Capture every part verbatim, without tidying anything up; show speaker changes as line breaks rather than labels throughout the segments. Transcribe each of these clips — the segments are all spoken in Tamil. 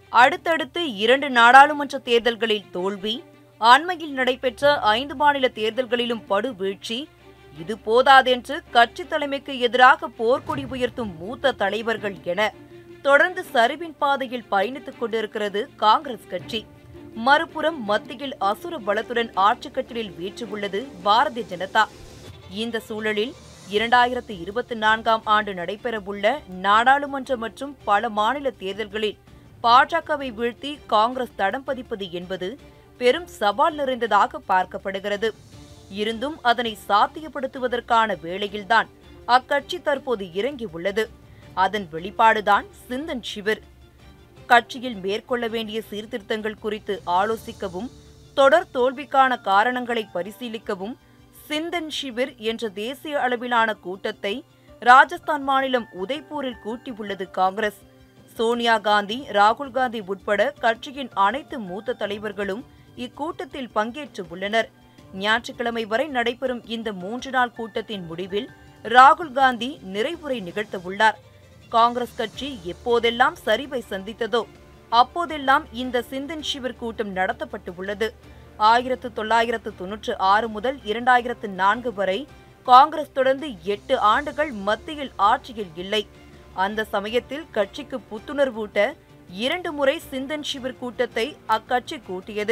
அடுத்தடுத்து இரண்டு நாடாளுமன்ற தேர்தல்களில் தோல்வி, அண்மையில் நடைபெற்ற ஐந்து மாநில தேர்தல்களிலும் படு வீழ்ச்சி, இது போதாதென்று கட்சி தலைமைக்கு எதிராக போர்க்கொடி உயர்த்தும் மூத்த தலைவர்கள் என தொடர்ந்து சரிவின் பாதையில் பயணித்துக் கொண்டிருக்கிறது காங்கிரஸ் கட்சி. மறுபுறம் மத்தியில் அசுர பலத்துடன் ஆட்சி கட்டிலில் வீற்றுள்ளது பாரதிய ஜனதா. இந்த சூழலில் இரண்டாயிரத்து இருபத்தி நான்காம் ஆண்டு நடைபெறவுள்ள நாடாளுமன்ற மற்றும் பல மாநில தேர்தல்களில் பாஜகவை வீழ்த்தி காங்கிரஸ் தடம் பதிப்பது என்பது பெரும் சவால் நிறைந்ததாக பார்க்கப்படுகிறது. இருந்தும் அதனை சாத்தியப்படுத்துவதற்கான வேளையில்தான் அக்கட்சி தற்போது இறங்கியுள்ளது. அதன் வெளிப்பாடுதான் சிந்தன் சிவிர். கட்சியில் மேற்கொள்ள வேண்டிய சீர்திருத்தங்கள் குறித்து ஆலோசிக்கவும் தொடர் தோல்விக்கான காரணங்களை பரிசீலிக்கவும் சிந்தன் சிவிர் என்ற தேசிய அளவிலான கூட்டத்தை ராஜஸ்தான் மாநிலம் உதய்பூரில் கூட்டியுள்ளது காங்கிரஸ். சோனியா காந்தி, ராகுல் காந்தி உட்பட கட்சியின் அனைத்து மூத்த தலைவர்களும் இக்கூட்டத்தில் பங்கேற்று உள்ளனர். ஞாயிற்றுக்கிழமை வரை நடைபெறும் இந்த மூன்று நாள் கூட்டத்தின் முடிவில் ராகுல் காந்தி நிறைவுரை நிகழ்த்தவுள்ளார். காங்கிரஸ் கட்சி எப்போதெல்லாம் சரிவை சந்தித்ததோ அப்போதெல்லாம் இந்த சிந்தன் சிவிர் கூட்டம் நடத்தப்பட்டு உள்ளது. ஆயிரத்து தொள்ளாயிரத்து தொன்னூற்று ஆறு முதல் இரண்டாயிரத்து நான்கு வரை காங்கிரஸ் தொடர்ந்து எட்டு ஆண்டுகள் மத்தியில் ஆட்சியில் இல்லை. அந்த சமயத்தில் கட்சிக்கு புத்துணர்வூட்ட இரண்டு முறை சிந்தன் சிவிர் கூட்டத்தை அக்கட்சி கூட்டியது.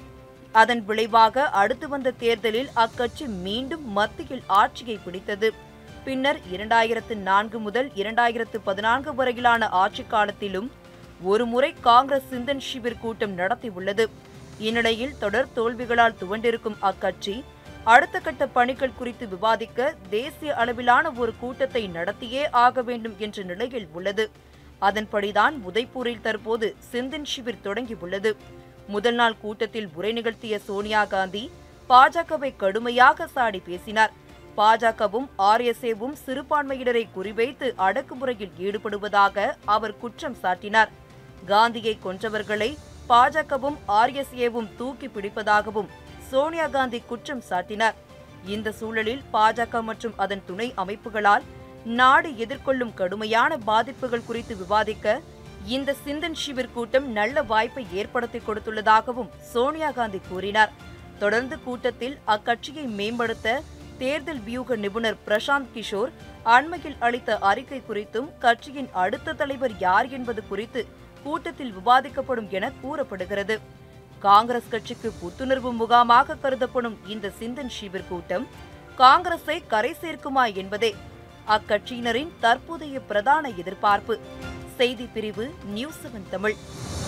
அதன் விளைவாக அடுத்து வந்த தேர்தலில் அக்கட்சி மீண்டும் மத்தியில் ஆட்சியை பிடித்தது. பின்னர் இரண்டாயிரத்து நான்கு முதல் இரண்டாயிரத்து பதினான்கு வரையிலான ஆட்சி காலத்திலும் ஒருமுறை காங்கிரஸ் சிந்தன் சிவிர் கூட்டம் நடத்தியுள்ளது. இந்நிலையில் தொடர் தோல்விகளால் துவண்டிருக்கும் அக்கட்சி அடுத்த கட்ட பணிகள் குறித்து விவாதிக்க தேசிய அளவிலான ஒரு கூட்டத்தை நடத்தியே ஆக வேண்டும் என்ற நிலையில் உள்ளது. அதன்படிதான் உதய்பூரில் தற்போது சிந்தன் சிவிர் தொடங்கியுள்ளது. முதல் நாள் கூட்டத்தில் உரை நிகழ்த்திய சோனியா காந்தி பாஜகவை கடுமையாக சாடி பேசினார். பாஜகவும் ஆர் எஸ் ஏவும் சிறுபான்மையினரை குறிவைத்து அடக்குமுறையில் ஈடுபடுவதாக அவர் குற்றம் சாட்டினார். காந்தியை கொன்றவர்களை பாஜகவும் ஆர் எஸ் ஏவும் தூக்கி பிடிப்பதாகவும் சோனியா காந்தி குற்றம் சாட்டினார். இந்த சூழலில் பாஜக மற்றும் அதன் துணை அமைப்புகளால் நாடு எதிர்கொள்ளும் கடுமையான பாதிப்புகள் குறித்து விவாதிக்க இந்த சிந்தன் சிவிர் கூட்டம் நல்ல வாய்ப்பை ஏற்படுத்தி கொடுத்துள்ளதாகவும் சோனியா காந்தி கூறினார். தொடர்ந்து கூட்டத்தில் அக்கட்சியை மேம்படுத்த தேர்தல் வியூக நிபுணர் பிரசாந்த் கிஷோர் அண்மையில் அளித்த அறிக்கை குறித்தும் கட்சியின் அடுத்த தலைவர் யார் என்பது குறித்து கூட்டத்தில் விவாதிக்கப்படும் என கூறப்படுகிறது. காங்கிரஸ் கட்சிக்கு புத்துணர்வு முகாமாக கருதப்படும் இந்த சிந்தன் சிவிர் கூட்டம் காங்கிரஸை கரை சேர்க்குமா என்பதே அக்கட்சியினரின் தற்போதைய பிரதான எதிர்பார்ப்பு. செய்தி பிரிவு நியூஸ் செவன் தமிழ்.